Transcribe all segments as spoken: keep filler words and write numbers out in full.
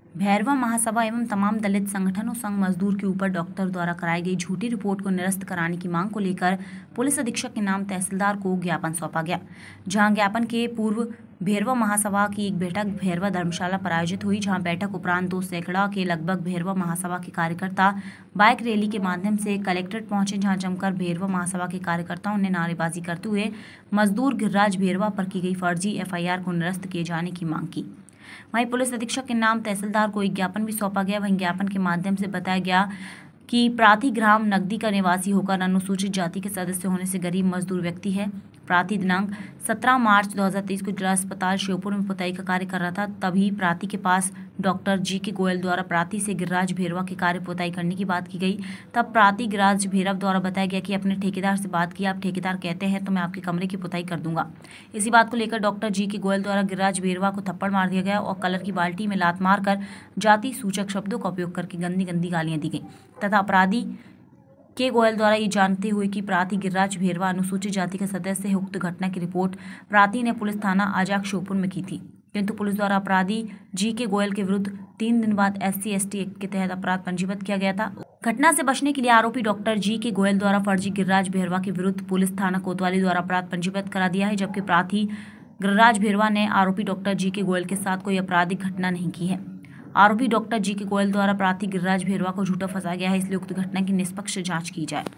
भैरवा महासभा एवं तमाम दलित संगठनों संघ मजदूर के ऊपर डॉक्टर द्वारा कराई गई झूठी रिपोर्ट को निरस्त कराने की मांग को लेकर पुलिस अधीक्षक के नाम तहसीलदार को ज्ञापन सौंपा गया। जहां ज्ञापन के पूर्व भैरवा महासभा की एक बैठक भैरवा धर्मशाला पर आयोजित हुई, जहां बैठक उपरांत दो सैकड़ा के लगभग भैरवा महासभा के कार्यकर्ता बाइक रैली के माध्यम से कलेक्ट्रेट पहुंचे, जहां जमकर भैरवा महासभा के कार्यकर्ताओं ने नारेबाजी करते हुए मजदूर गिरिराज भैरवा पर की गई फर्जी एफ आई आर को निरस्त किए जाने की मांग की। वहीं पुलिस अधीक्षक के नाम तहसीलदार को एक ज्ञापन भी सौंपा गया। वहीं ज्ञापन के माध्यम से बताया गया कि प्राथी ग्राम नगदी का निवासी होकर अनुसूचित जाति के सदस्य होने से गरीब मजदूर व्यक्ति है। प्राथी दिनांक सत्रह मार्च दो हज़ार तेईस को जिला अस्पताल श्योपुर में पुताई का कार्य कर रहा था। तभी प्राथी के पास डॉक्टर जी के गोयल द्वारा प्राथी से गिरिराज भैरवा के कार्य पुताई करने की बात की गई। तब प्राथी गिरिराज भैरव द्वारा बताया गया कि अपने ठेकेदार से बात की, आप ठेकेदार कहते हैं तो मैं आपके कमरे की पुताई कर दूंगा। इसी बात को लेकर डॉक्टर जी के गोयल द्वारा गिरिराज भैरवा को थप्पड़ मार दिया गया और कलर की बाल्टी में लात मारकर जाति सूचक शब्दों का उपयोग करके गंदी गंदी गालियां दी गई तथा अपराधी के गोयल द्वारा ये जानते हुए कि प्राथी गिरिराज भैरवा अनुसूचित जाति का सदस्य है, उक्त घटना की रिपोर्ट प्राथी ने पुलिस थाना आजाक श्योपुर में की थी, किंतु पुलिस द्वारा अपराधी जी के गोयल के विरुद्ध तीन दिन बाद S C S T act के तहत अपराध पंजीबद्ध किया गया था। घटना से बचने के लिए आरोपी डॉक्टर जी के गोयल द्वारा फर्जी गिरिराज भैरवा के विरुद्ध पुलिस थाना कोतवाली द्वारा अपराध पंजीबद्ध करा दिया है, जबकि प्राथी गिरिराज भैरवा ने आरोपी डॉक्टर जी के गोयल के साथ कोई आपराधिक घटना नहीं की है। आरोपी डॉक्टर जी के गोयल द्वारा प्राथी गिरिराज भैरवा को झूठा फंसाया गया है, इसलिए उक्त घटना की निष्पक्ष जांच की जाए।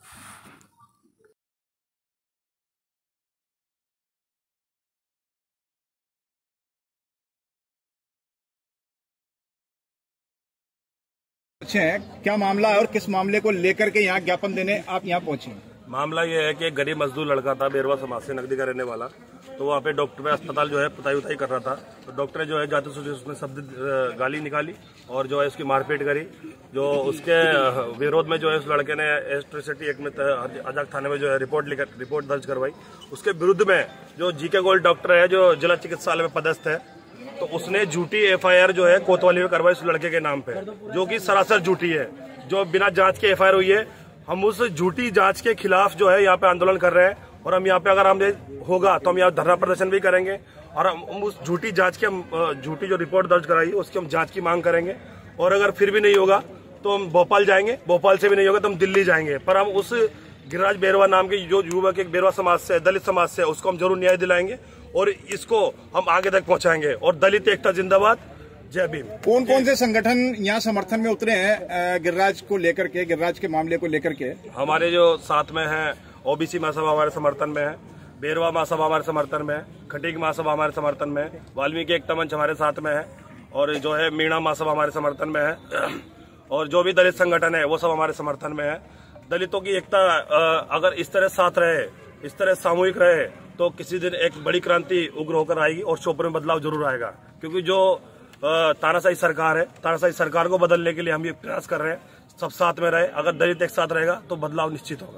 क्या मामला है और किस मामले को लेकर के यहाँ ज्ञापन देने आप यहाँ पहुंचे? मामला ये है कि एक गरीब मजदूर लड़का था, भैरवा समाज से नगदी का रहने वाला, तो वहाँ पे डॉक्टर में अस्पताल जो है पुताई उताई कर रहा था। तो डॉक्टर ने जो है जाते सूचक उसमें शब्द गाली निकाली और जो है उसकी मारपीट करी। जो उसके विरोध में जो है उस लड़के ने एट्रोसिटी एक्ट में आजाक थाने में जो है रिपोर्ट लिखा रिपोर्ट दर्ज करवाई। उसके विरुद्ध में जो जी के गोयल डॉक्टर है जो जिला चिकित्सालय में पदस्थ है, तो उसने झूठी एफ आई आर जो है कोतवाली में करवाई उस लड़के के नाम पे, जो कि सरासर झूठी है, जो बिना जांच के एफ आई आर हुई है। हम उस झूठी जांच के खिलाफ जो है यहाँ पे आंदोलन कर रहे हैं और हम यहाँ पे अगर हम होगा तो हम यहाँ धरना प्रदर्शन भी करेंगे और हम उस झूठी जांच के झूठी जो रिपोर्ट दर्ज कराई है उसकी हम जांच की मांग करेंगे। और अगर फिर भी नहीं होगा तो हम भोपाल जाएंगे, भोपाल से भी नहीं होगा तो हम दिल्ली जाएंगे, पर हम उस गिरिराज भैरवा नाम के जो युवक एक भैरवा समाज से दलित समाज से उसको हम जरूर न्याय दिलाएंगे और इसको हम आगे तक पहुंचाएंगे। और दलित एकता जिंदाबाद, जय भीम। कौन कौन से संगठन यहाँ समर्थन में उतरे हैं गिरिराज को लेकर के, गिरिराज के मामले को लेकर के? हमारे जो साथ में है ओबीसी महासभा हमारे समर्थन में है, भैरवा महासभा हमारे समर्थन में है, खटीक महासभा हमारे समर्थन में है, वाल्मीकि एकता मंच हमारे साथ में है और जो है मीणा महासभा हमारे समर्थन में है और जो भी दलित संगठन है वो सब हमारे समर्थन में है। दलितों की एकता अगर इस तरह साथ रहे, इस तरह सामूहिक रहे, तो किसी दिन एक बड़ी क्रांति उग्र होकर आएगी और श्योपुर में बदलाव जरूर आएगा। क्योंकि जो तानाशाही सरकार है, तानाशाही सरकार को बदलने के लिए हम ये प्रयास कर रहे हैं, सब साथ में रहे। अगर दलित एक साथ रहेगा तो बदलाव निश्चित होगा।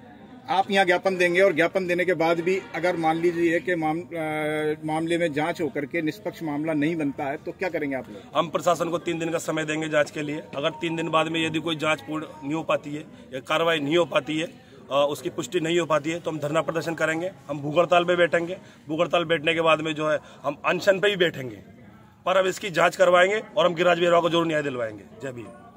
आप यहाँ ज्ञापन देंगे और ज्ञापन देने के बाद भी अगर मान लीजिए कि माम, मामले में जांच होकर के निष्पक्ष मामला नहीं बनता है तो क्या करेंगे आप लोग? हम प्रशासन को तीन दिन का समय देंगे जांच के लिए। अगर तीन दिन बाद में यदि कोई जांच पूर्ण नहीं हो पाती है या कार्रवाई नहीं हो पाती है, उसकी पुष्टि नहीं हो पाती है, तो हम धरना प्रदर्शन करेंगे, हम भूख हड़ताल पे बैठेंगे। भूख हड़ताल बैठने के बाद में जो है हम अनशन पे भी बैठेंगे, पर अब इसकी जांच करवाएंगे और हम गिरिराज भैरवा को जरूर न्याय दिलवाएंगे। जय भीम।